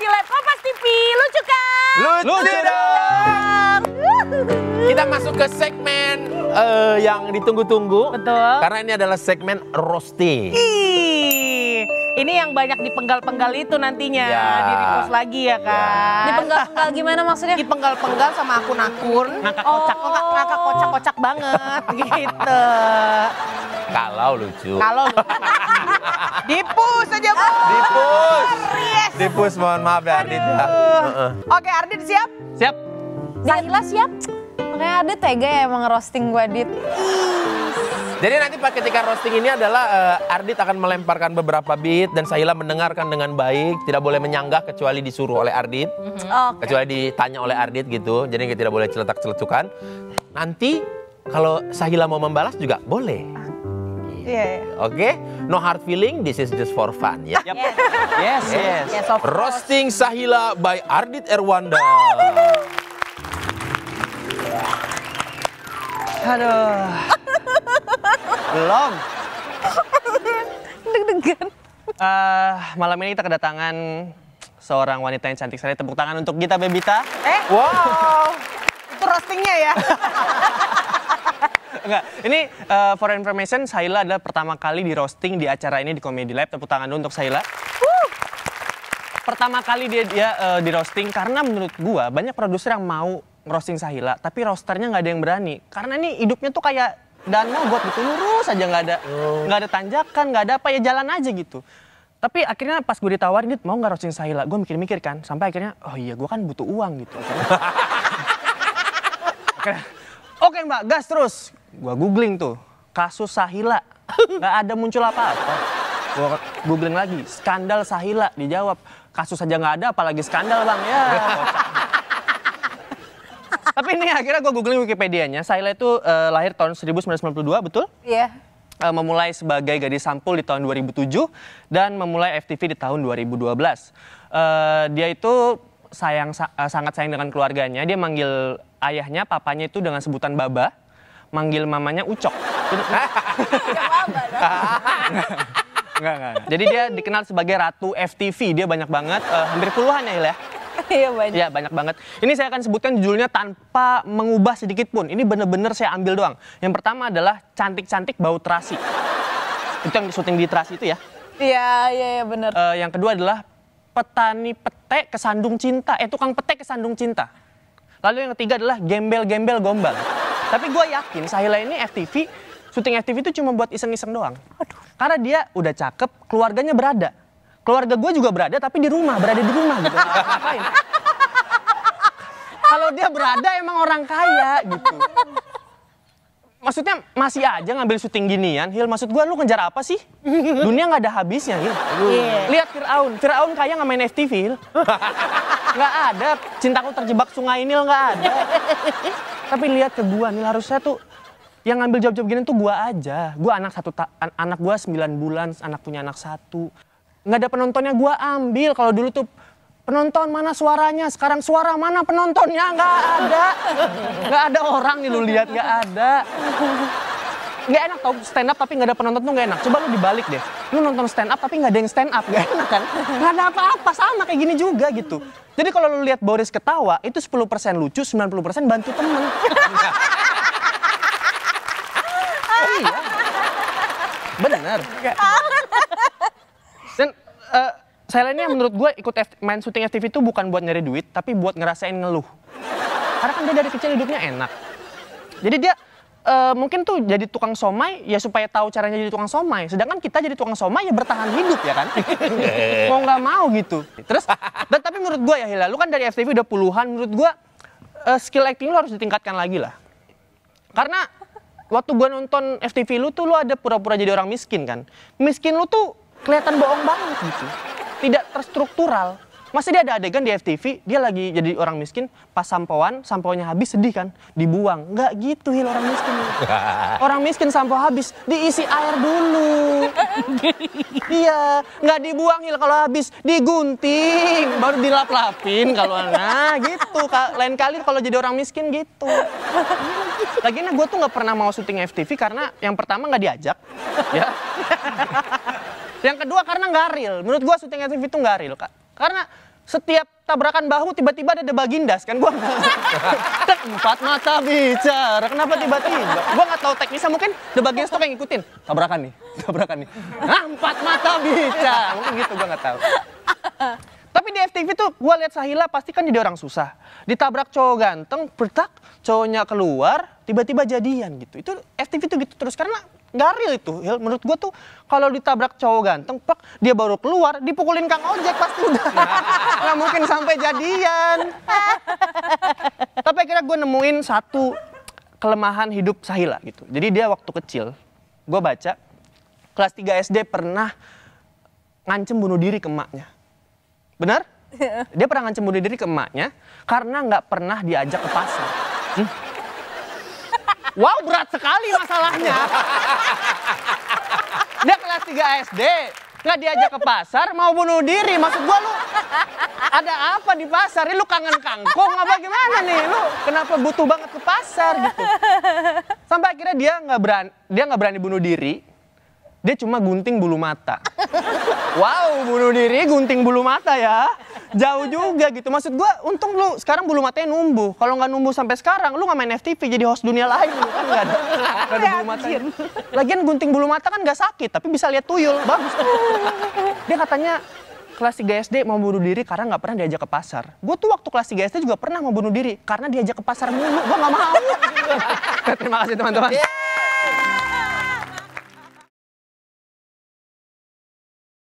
di Live Kompas TV. Lucu kan? Lucu dong. Kita masuk ke segmen yang ditunggu-tunggu. Betul. Karena ini adalah segmen roasting. Ini yang banyak dipenggal-penggal itu nantinya. Ya. Di-repost lagi ya kan? Dipenggal-penggal gimana maksudnya? Dipenggal-penggal sama akun-akun. Ngakak kocak, ngakak kocak-kocak banget gitu. Kalau lucu. Kalau di-push aja, Bu. Di-push. Yes. Di-push, mohon maaf ya Ardit ya. Oke, Ardit siap? Siap. Sahila siap? Makanya ada tega ya emang roasting gue, Dit. Jadi nanti ketika roasting ini adalah Ardit akan melemparkan beberapa beat dan Sahila mendengarkan dengan baik, tidak boleh menyanggah kecuali disuruh oleh Ardit, kecuali ditanya oleh Ardit gitu. Jadi tidak boleh celetak-celetukan. Nanti kalau Sahila mau membalas juga boleh. Iya. Oke, no hard feeling, this is just for fun ya. Yep. Yes. Yes, of course. Roasting Sahila by Ardit Erwanda. Aduh. Belum. Deg-degan. Malam ini kita kedatangan seorang wanita yang cantik sekali. Tepuk tangan untuk Gita Bebita. Wow. Itu roastingnya ya? Enggak, ini for information, Sahila adalah pertama kali di roasting di acara ini di Comedy Live. Tepuk tangan dulu untuk Sahila. Pertama kali dia di roasting karena menurut gua banyak produser yang mau roasting Sahila, tapi roasternya nggak ada yang berani. Karena ini hidupnya tuh kayak danau buat gitu, lurus aja, nggak ada tanjakan, nggak ada apa, ya jalan aja gitu. Tapi akhirnya pas gue ditawarin, Dit, mau nggak roasting Sahila? Gue mikir-mikir kan, sampai akhirnya, oh iya gue kan butuh uang gitu. Oke Mbak, gas terus. Gue googling tuh, kasus Sahila. Nggak ada muncul apa-apa. Gue googling lagi, skandal Sahila. Dijawab, kasus aja nggak ada, apalagi skandal Bang. Ya, tapi ini akhirnya gue googling Wikipedianya. Sahila itu lahir tahun 1992, betul? Iya. Memulai sebagai gadis sampul di tahun 2007 dan memulai FTV di tahun 2012. Dia itu sangat sayang dengan keluarganya. Dia manggil ayahnya, papanya itu dengan sebutan Baba, manggil mamanya Ucok. Enggak. Jadi dia dikenal sebagai Ratu FTV. Dia banyak banget, hampir puluhan ya, Hil ya? Iya banyak. Iya banyak banget. Ini saya akan sebutkan judulnya tanpa mengubah sedikit pun. Ini bener-bener saya ambil doang. Yang pertama adalah cantik-cantik bau terasi. Itu yang syuting di terasi itu ya. Iya bener. Yang kedua adalah petani pete kesandung cinta. Tukang pete kesandung cinta. Lalu yang ketiga adalah gembel-gembel gombal. Tapi gue yakin Sahila ini FTV, syuting FTV itu cuma buat iseng-iseng doang. Karena dia udah cakep, keluarganya berada. Keluarga gue juga berada, tapi berada di rumah gitu. Ngapain? Kalau dia berada emang orang kaya gitu. Maksudnya masih aja ngambil syuting ginian, Hil. Maksud gue lu ngejar apa sih? Dunia nggak ada habisnya, Hil. Lihat Fir'aun kaya nggak main FTV, Hil. Nggak ada, cintaku terjebak sungai Nil nggak ada. Tapi lihat ke gue, Nil, harusnya tuh yang ngambil job-job gini tuh gue aja. Gue anak gue 9 bulan, punya anak 1. Nggak ada penontonnya gue ambil. Kalau dulu tuh penonton mana suaranya, sekarang suara mana penontonnya, nggak ada. Nggak ada orang nih, lu lihat, nggak ada. Nggak enak tau stand up tapi nggak ada penonton tuh nggak enak. Coba lu dibalik deh, lu nonton stand up tapi nggak ada yang stand up, nggak enak kan? Nggak ada apa-apa, sama kayak gini juga gitu. Jadi kalau lu lihat Boris ketawa, itu 10% lucu, 90% bantu temen. Iya, bener. Dan Sahila ini menurut gue ikut main syuting FTV itu bukan buat nyari duit, tapi buat ngerasain ngeluh. Karena kan dia dari kecil hidupnya enak. Jadi dia mungkin tuh jadi tukang somai ya supaya tahu caranya jadi tukang somai. Sedangkan kita jadi tukang somai ya bertahan hidup ya kan. Mau nggak mau gitu. Terus, tapi menurut gue ya Hila, lu kan dari FTV udah puluhan, menurut gue skill acting lu harus ditingkatkan lagi lah. Karena waktu gue nonton FTV lu tuh lu ada pura-pura jadi orang miskin kan. Miskin lu tuh kelihatan bohong banget gitu. Tidak terstruktural. Masa dia ada adegan di FTV, dia lagi jadi orang miskin, pas sampoannya habis sedih kan, dibuang. Nggak gitu, Hil, orang miskin. Orang miskin sampo habis, diisi air dulu. Iya, nggak dibuang, Hil, kalau habis, digunting, baru dilap-lapin kalau nah gitu. Lain kali kalau jadi orang miskin gitu. Lagian gue tuh nggak pernah mau syuting FTV karena yang pertama nggak diajak, ya. Yang kedua karena nggak real. Menurut gue syuting FTV itu nggak real, Kak. Karena setiap tabrakan bahu tiba-tiba ada Bagindas kan, gua empat mata bicara, kenapa tiba-tiba? Gua nggak tahu teknisnya, mungkin The Bagindas tuh kayak ngikutin tabrakan nih, empat mata bicara, mungkin gitu, gua nggak tahu. Tapi di FTV tuh gua lihat Sahila pasti kan jadi orang susah, ditabrak cowok ganteng, bertak, cowoknya keluar, tiba-tiba jadian gitu. Itu FTV tuh gitu terus karena nggak real itu. Menurut gua tuh kalau ditabrak cowok ganteng, pak, dia baru keluar, dipukulin Kang Ojek pasti udah. Nggak mungkin sampai jadian. Tapi akhirnya gue nemuin satu kelemahan hidup Sahila gitu. Jadi dia waktu kecil, gue baca, kelas 3 SD pernah ngancem bunuh diri ke emaknya. Benar? Dia pernah ngancem bunuh diri ke emaknya karena nggak pernah diajak ke pasar. Wow, berat sekali masalahnya. Dia kelas 3 SD, nggak diajak ke pasar, mau bunuh diri. Maksud gua lu, ada apa di pasar? Lu kangen kangkung apa gimana nih? Lu kenapa butuh banget ke pasar gitu? Sampai akhirnya dia nggak berani bunuh diri. Dia cuma gunting bulu mata. Wow, bunuh diri gunting bulu mata ya. Jauh juga gitu. Maksud gua, untung lu sekarang bulu matanya numbuh. Kalau nggak numbuh sampai sekarang, lu nggak main FTV jadi host dunia lain. Lu kan nggak ada bulu matanya. Lagian gunting bulu mata kan nggak sakit, tapi bisa lihat tuyul. Bagus. Dia katanya kelas 3 SD mau bunuh diri karena nggak pernah diajak ke pasar. Gue tuh waktu kelas 3 SD juga pernah mau bunuh diri karena diajak ke pasar mulu. Gue nggak mau. Terima kasih teman-teman.